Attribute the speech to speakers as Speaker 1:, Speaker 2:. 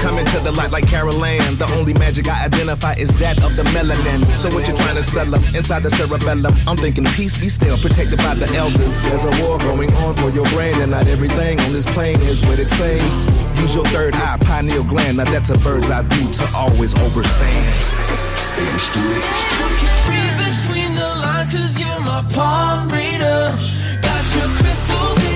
Speaker 1: coming to the light like Carol Ann. The only magic I identify is that of the melanin. So what you trying to sell them? Inside the cerebellum, I'm thinking peace be still, protected by the elders. There's a war going on for your brain, and not everything on this plane is what it seems. Use your third eye, pineal gland. Now that's a bird's eye view to always overstand.
Speaker 2: You can read between the lines 'cause you're my palm reader. Got your crystals in